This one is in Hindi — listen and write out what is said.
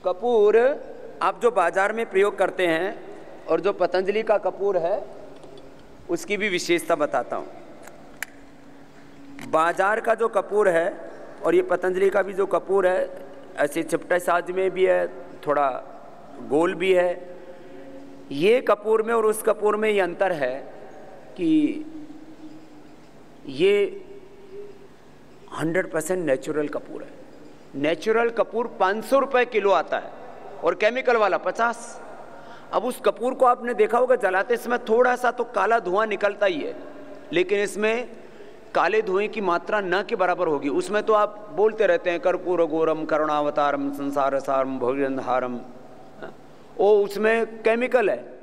कपूर आप जो बाजार में प्रयोग करते हैं और जो पतंजलि का कपूर है उसकी भी विशेषता बताता हूँ। बाजार का जो कपूर है और ये पतंजलि का भी जो कपूर है, ऐसे चिपटा साज में भी है, थोड़ा गोल भी है। ये कपूर में और उस कपूर में ये अंतर है कि ये 100% नेचुरल कपूर है। नेचुरल कपूर 500 रुपये किलो आता है और केमिकल वाला 50। अब उस कपूर को आपने देखा होगा जलाते समय थोड़ा सा तो काला धुआं निकलता ही है, लेकिन इसमें काले धुएं की मात्रा न के बराबर होगी। उसमें तो आप बोलते रहते हैं कर्पूर गौरम करुणावतारम संसार सारम भोजनहारम, वो उसमें केमिकल है।